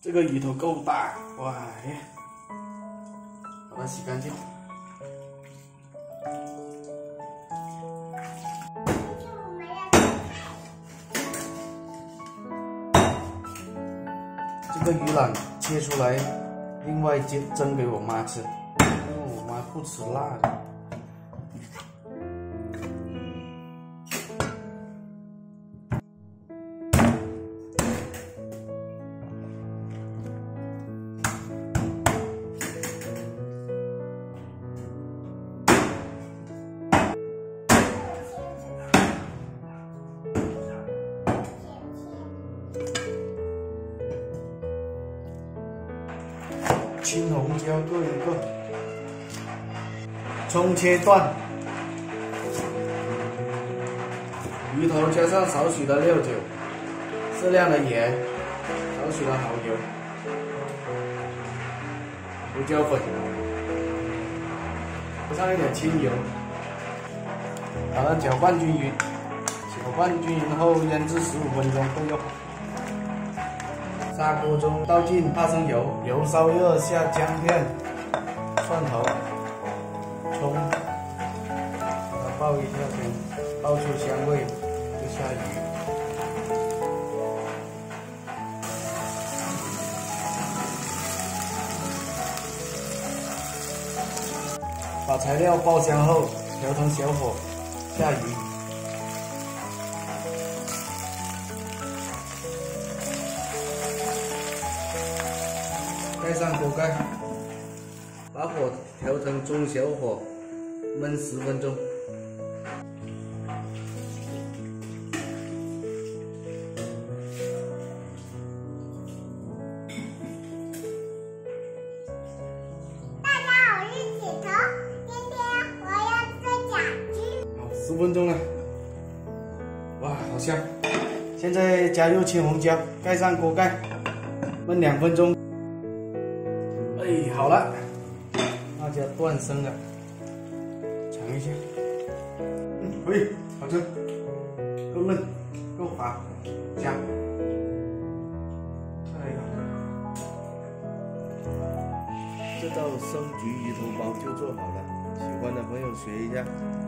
这个鱼头够大，哇呀！把它洗干净。这个鱼腩切出来，另外蒸给我妈吃，因为我妈不吃辣的。 青红椒各一个，葱切段，鱼头加上少许的料酒，适量的盐，少许的蚝油，胡椒粉，加上一点清油，把它搅拌均匀，搅拌均匀后腌制15分钟够用。 砂锅中倒进花生油，油烧热下姜片、蒜头、葱，把它爆一下先，爆出香味就下鱼。把材料爆香后，调成小火下鱼。 盖上锅盖，把火调成中小火，焖10分钟。 大家好，我是铁头，今天我要做甲菌。 好，10分钟了，哇，好香！现在加入青红椒，盖上锅盖，焖2分钟。 哎，好了，辣椒断生了，尝一下，可以，好吃，够嫩，够滑，香。再来一个， 这道生焗鱼头包就做好了，喜欢的朋友学一下。